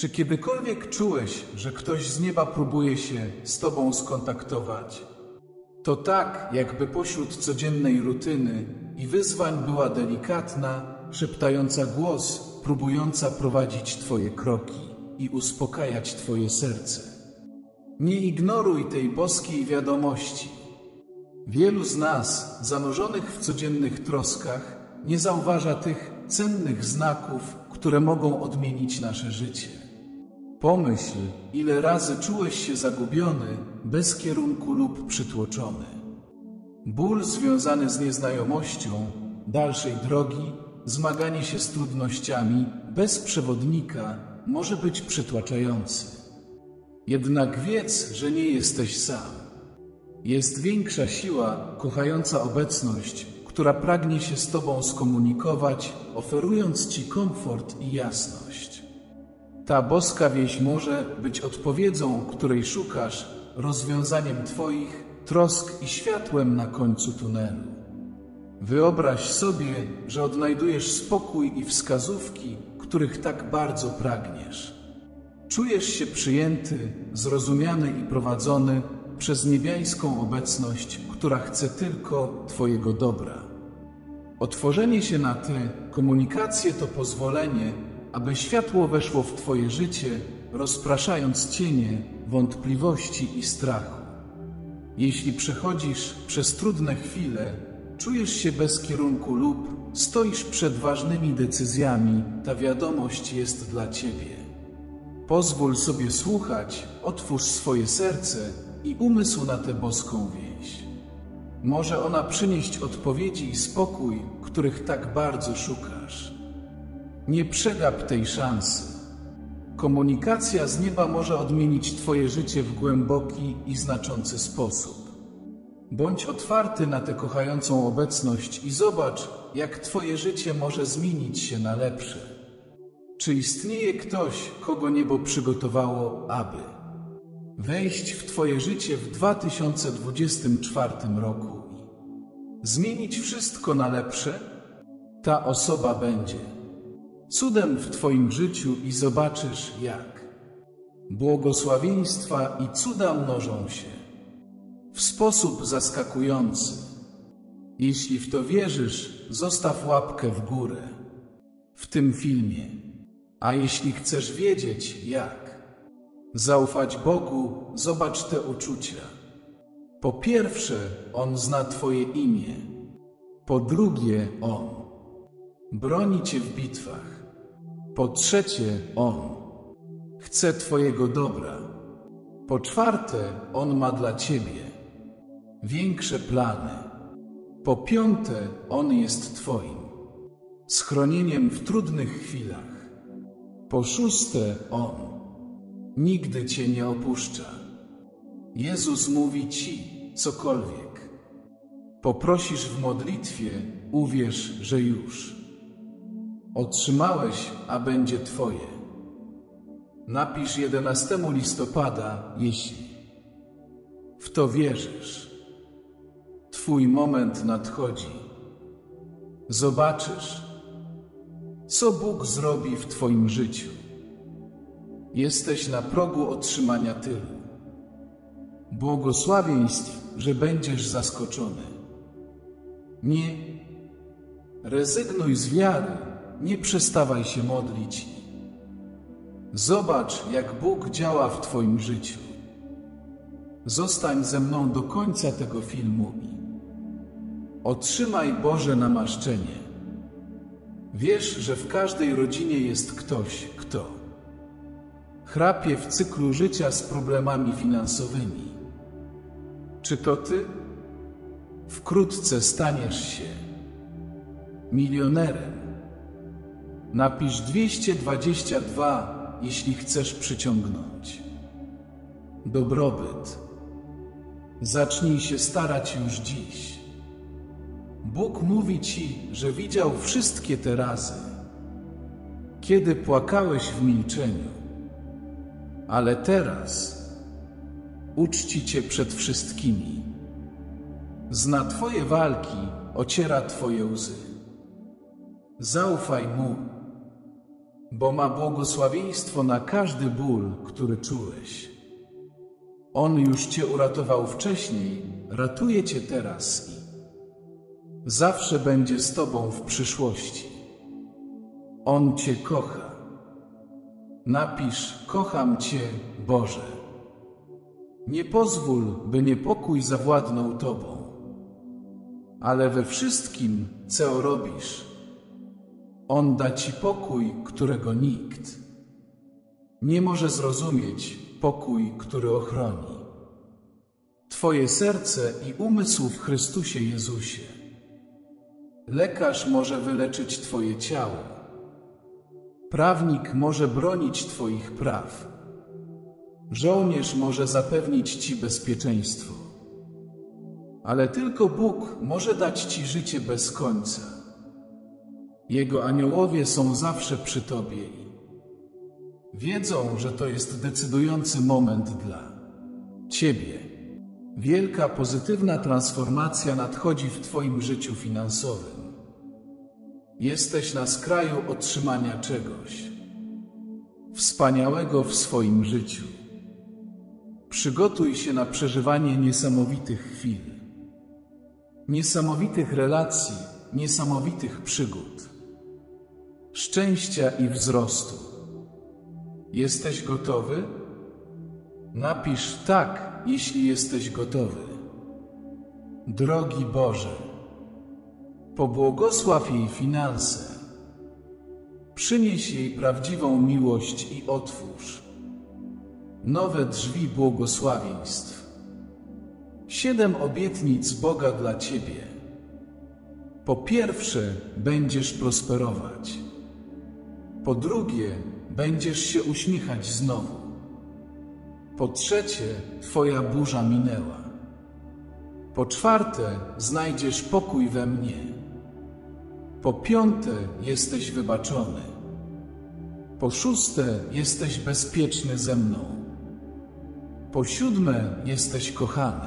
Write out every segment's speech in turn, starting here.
Czy kiedykolwiek czułeś, że ktoś z nieba próbuje się z Tobą skontaktować? To tak, jakby pośród codziennej rutyny i wyzwań była delikatna, szeptająca głos, próbująca prowadzić Twoje kroki i uspokajać Twoje serce. Nie ignoruj tej boskiej wiadomości. Wielu z nas, zanurzonych w codziennych troskach, nie zauważa tych cennych znaków, które mogą odmienić nasze życie. Pomyśl, ile razy czułeś się zagubiony, bez kierunku lub przytłoczony. Ból związany z nieznajomością, dalszej drogi, zmaganie się z trudnościami, bez przewodnika, może być przytłaczający. Jednak wiedz, że nie jesteś sam. Jest większa siła, kochająca obecność, która pragnie się z Tobą skomunikować, oferując Ci komfort i jasność. Ta boska wieść może być odpowiedzią, której szukasz, rozwiązaniem Twoich trosk i światłem na końcu tunelu. Wyobraź sobie, że odnajdujesz spokój i wskazówki, których tak bardzo pragniesz. Czujesz się przyjęty, zrozumiany i prowadzony przez niebiańską obecność, która chce tylko Twojego dobra. Otworzenie się na tę komunikację to pozwolenie, aby światło weszło w Twoje życie, rozpraszając cienie, wątpliwości i strachu. Jeśli przechodzisz przez trudne chwile, czujesz się bez kierunku lub stoisz przed ważnymi decyzjami, ta wiadomość jest dla Ciebie. Pozwól sobie słuchać, otwórz swoje serce i umysł na tę boską wieść. Może ona przynieść odpowiedzi i spokój, których tak bardzo szukasz. Nie przegap tej szansy. Komunikacja z nieba może odmienić Twoje życie w głęboki i znaczący sposób. Bądź otwarty na tę kochającą obecność i zobacz, jak Twoje życie może zmienić się na lepsze. Czy istnieje ktoś, kogo niebo przygotowało, aby wejść w Twoje życie w 2024 roku i zmienić wszystko na lepsze? Ta osoba będzie cudem w Twoim życiu i zobaczysz, jak błogosławieństwa i cuda mnożą się w sposób zaskakujący. Jeśli w to wierzysz, zostaw łapkę w górę w tym filmie. A jeśli chcesz wiedzieć, jak zaufać Bogu, zobacz te uczucia. Po pierwsze, On zna Twoje imię. Po drugie, On broni Cię w bitwach. Po trzecie, On chce Twojego dobra. Po czwarte, On ma dla Ciebie większe plany. Po piąte, On jest Twoim schronieniem w trudnych chwilach. Po szóste, On nigdy Cię nie opuszcza. Jezus mówi Ci, cokolwiek poprosisz w modlitwie, uwierz, że już otrzymałeś, a będzie Twoje. Napisz 11 listopada, jeśli w to wierzysz. Twój moment nadchodzi. Zobaczysz, co Bóg zrobi w Twoim życiu. Jesteś na progu otrzymania tylu błogosławieństw, że będziesz zaskoczony. Nie rezygnuj z wiary, nie przestawaj się modlić. Zobacz, jak Bóg działa w Twoim życiu. Zostań ze mną do końca tego filmu i otrzymaj Boże namaszczenie. Wiesz, że w każdej rodzinie jest ktoś, kto chrapie w cyklu życia z problemami finansowymi. Czy to Ty? Wkrótce staniesz się milionerem. Napisz 222, jeśli chcesz przyciągnąć dobrobyt. Zacznij się starać już dziś. Bóg mówi Ci, że widział wszystkie te razy, kiedy płakałeś w milczeniu. Ale teraz uczci Cię przed wszystkimi. Zna Twoje walki, ociera Twoje łzy. Zaufaj Mu. bo ma błogosławieństwo na każdy ból, który czułeś. On już cię uratował wcześniej, ratuje cię teraz i zawsze będzie z tobą w przyszłości. On cię kocha. Napisz: kocham cię, Boże. Nie pozwól, by niepokój zawładnął tobą. Ale we wszystkim, co robisz, On da ci pokój, którego nikt nie może zrozumieć, pokój, który ochroni twoje serce i umysł w Chrystusie Jezusie. Lekarz może wyleczyć twoje ciało. Prawnik może bronić twoich praw. Żołnierz może zapewnić ci bezpieczeństwo. Ale tylko Bóg może dać ci życie bez końca. Jego aniołowie są zawsze przy tobie i wiedzą, że to jest decydujący moment dla ciebie. Wielka, pozytywna transformacja nadchodzi w twoim życiu finansowym. Jesteś na skraju otrzymania czegoś wspaniałego w swoim życiu. Przygotuj się na przeżywanie niesamowitych chwil, niesamowitych relacji, niesamowitych przygód, szczęścia i wzrostu. Jesteś gotowy? Napisz tak, jeśli jesteś gotowy. Drogi Boże, pobłogosław jej finanse, przynieś jej prawdziwą miłość i otwórz nowe drzwi błogosławieństw. 7 obietnic Boga dla ciebie. Po pierwsze, będziesz prosperować. Po drugie, będziesz się uśmiechać znowu. Po trzecie, twoja burza minęła. Po czwarte, znajdziesz pokój we mnie. Po piąte, jesteś wybaczony. Po szóste, jesteś bezpieczny ze mną. Po siódme, jesteś kochany.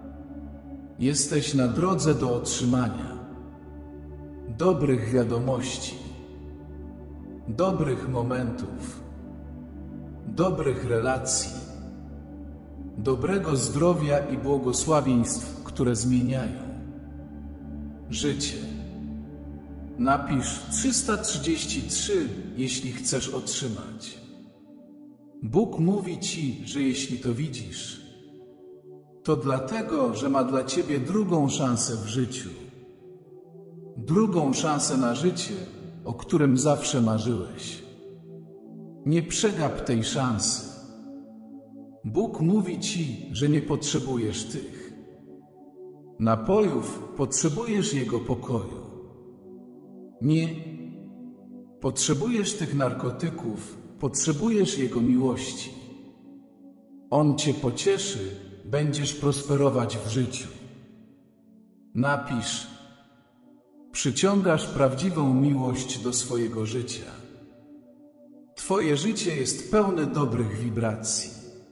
Jesteś na drodze do otrzymania dobrych wiadomości, dobrych momentów, dobrych relacji, dobrego zdrowia i błogosławieństw, które zmieniają życie. Napisz 333, jeśli chcesz otrzymać. Bóg mówi ci, że jeśli to widzisz, to dlatego, że ma dla ciebie drugą szansę w życiu. Drugą szansę na życie, o którym zawsze marzyłeś. Nie przegap tej szansy. Bóg mówi ci, że nie potrzebujesz tych napojów, potrzebujesz Jego pokoju. Nie potrzebujesz tych narkotyków, potrzebujesz Jego miłości. On cię pocieszy, będziesz prosperować w życiu. Napisz: przyciągasz prawdziwą miłość do swojego życia. Twoje życie jest pełne dobrych wibracji.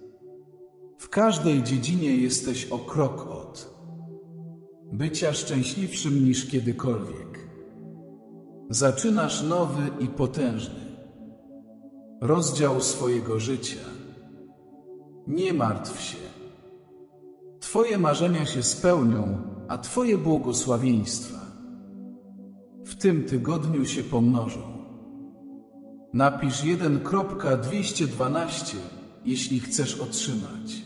W każdej dziedzinie jesteś o krok od bycia szczęśliwszym niż kiedykolwiek. Zaczynasz nowy i potężny rozdział swojego życia. Nie martw się. Twoje marzenia się spełnią, a Twoje błogosławieństwa w tym tygodniu się pomnożą. Napisz 1.212, jeśli chcesz otrzymać.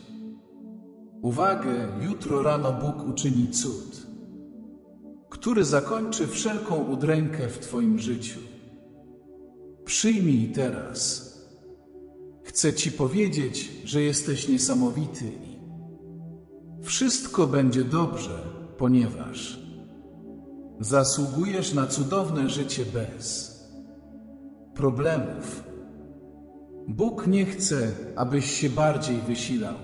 Uwagę, jutro rano Bóg uczyni cud, który zakończy wszelką udrękę w Twoim życiu. Przyjmij teraz. Chcę Ci powiedzieć, że jesteś niesamowity i wszystko będzie dobrze, ponieważ zasługujesz na cudowne życie bez problemów. Bóg nie chce, abyś się bardziej wysilał.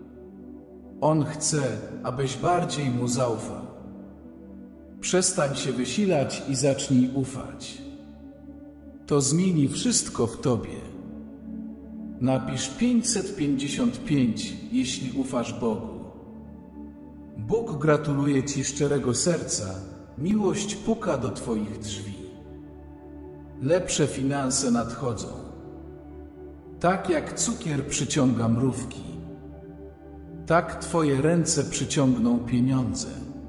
On chce, abyś bardziej Mu zaufał. Przestań się wysilać i zacznij ufać. To zmieni wszystko w tobie. Napisz 555, jeśli ufasz Bogu. Bóg gratuluje ci szczerego serca. Miłość puka do twoich drzwi. lepsze finanse nadchodzą. Tak jak cukier przyciąga mrówki, tak twoje ręce przyciągną pieniądze.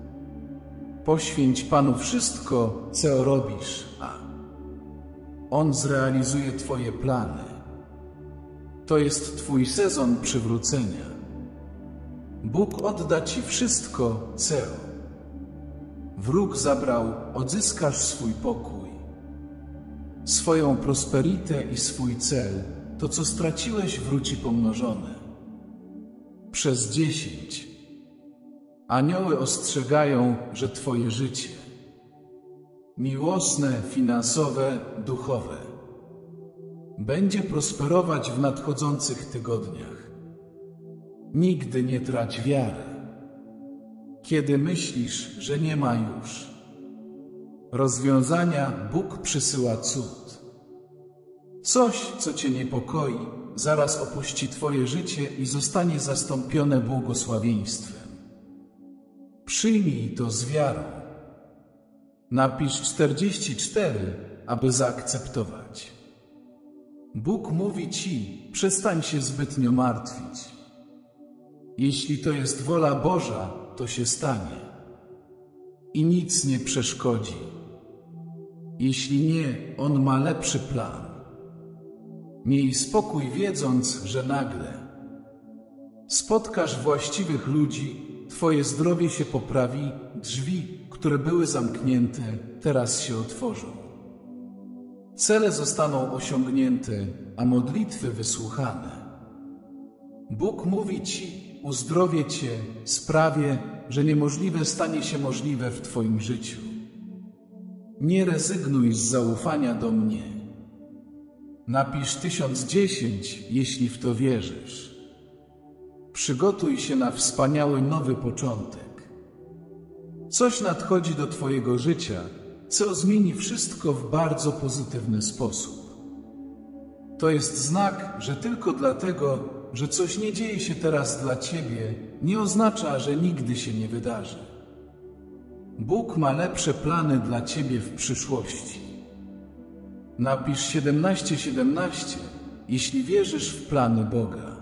Poświęć Panu wszystko, co robisz, a On zrealizuje twoje plany. To jest twój sezon przywrócenia. Bóg odda ci wszystko, co wróg zabrał, odzyskasz swój pokój, swoją prosperitę i swój cel. To, co straciłeś, wróci pomnożone. Przez 10. Anioły ostrzegają, że twoje życie miłosne, finansowe, duchowe będzie prosperować w nadchodzących tygodniach. Nigdy nie trać wiary, kiedy myślisz, że nie ma już rozwiązania. Bóg przysyła cud. Coś, co cię niepokoi, zaraz opuści twoje życie i zostanie zastąpione błogosławieństwem. Przyjmij to z wiarą. Napisz 44, aby zaakceptować. Bóg mówi ci: przestań się zbytnio martwić. Jeśli to jest wola Boża, to się stanie. I nic nie przeszkodzi. Jeśli nie, On ma lepszy plan. Miej spokój, wiedząc, że nagle spotkasz właściwych ludzi, twoje zdrowie się poprawi, drzwi, które były zamknięte, teraz się otworzą. Cele zostaną osiągnięte, a modlitwy wysłuchane. Bóg mówi ci: uzdrowię cię, sprawię, że niemożliwe stanie się możliwe w twoim życiu. Nie rezygnuj z zaufania do mnie. Napisz 1010, jeśli w to wierzysz. Przygotuj się na wspaniały nowy początek. Coś nadchodzi do twojego życia, co zmieni wszystko w bardzo pozytywny sposób. To jest znak, że tylko dlatego, że coś nie dzieje się teraz dla ciebie, nie oznacza, że nigdy się nie wydarzy. Bóg ma lepsze plany dla ciebie w przyszłości. Napisz 17:17, jeśli wierzysz w plany Boga.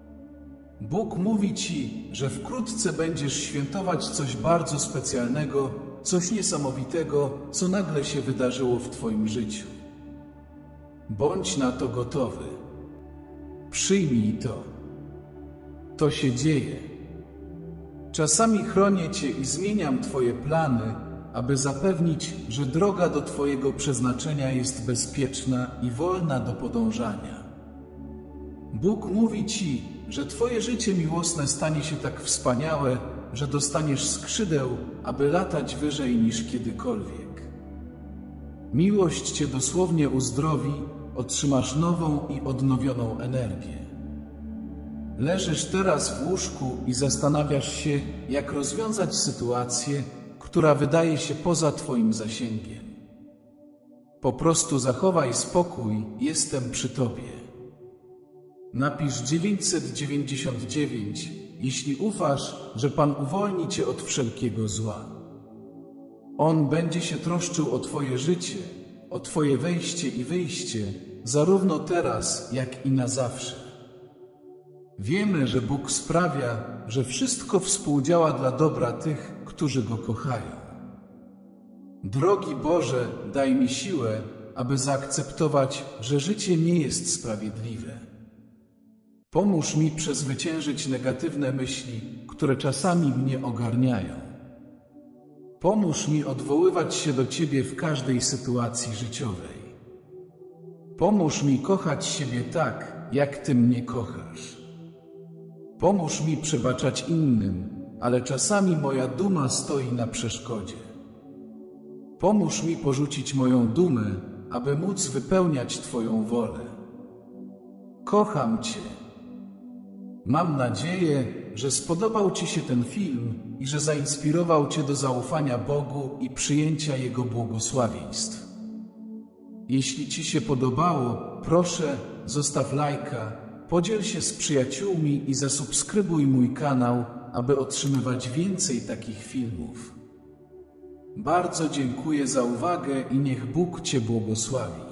Bóg mówi ci, że wkrótce będziesz świętować coś bardzo specjalnego, coś niesamowitego, co nagle się wydarzyło w twoim życiu. Bądź na to gotowy. Przyjmij to. To się dzieje. Czasami chronię cię i zmieniam twoje plany, aby zapewnić, że droga do twojego przeznaczenia jest bezpieczna i wolna do podążania. Bóg mówi ci, że twoje życie miłosne stanie się tak wspaniałe, że dostaniesz skrzydeł, aby latać wyżej niż kiedykolwiek. Miłość cię dosłownie uzdrowi, otrzymasz nową i odnowioną energię. Leżysz teraz w łóżku i zastanawiasz się, jak rozwiązać sytuację, która wydaje się poza twoim zasięgiem. Po prostu zachowaj spokój, jestem przy tobie. Napisz 999, jeśli ufasz, że Pan uwolni cię od wszelkiego zła. On będzie się troszczył o twoje życie, o twoje wejście i wyjście, zarówno teraz, jak i na zawsze. Wiemy, że Bóg sprawia, że wszystko współdziała dla dobra tych, którzy Go kochają. Drogi Boże, daj mi siłę, aby zaakceptować, że życie nie jest sprawiedliwe. Pomóż mi przezwyciężyć negatywne myśli, które czasami mnie ogarniają. Pomóż mi odwoływać się do Ciebie w każdej sytuacji życiowej. Pomóż mi kochać siebie tak, jak Ty mnie kochasz. Pomóż mi przebaczać innym, ale czasami moja duma stoi na przeszkodzie. Pomóż mi porzucić moją dumę, aby móc wypełniać Twoją wolę. Kocham Cię. Mam nadzieję, że spodobał Ci się ten film i że zainspirował Cię do zaufania Bogu i przyjęcia Jego błogosławieństw. Jeśli Ci się podobało, proszę, zostaw lajka, podziel się z przyjaciółmi i zasubskrybuj mój kanał, aby otrzymywać więcej takich filmów. Bardzo dziękuję za uwagę i niech Bóg Cię błogosławi.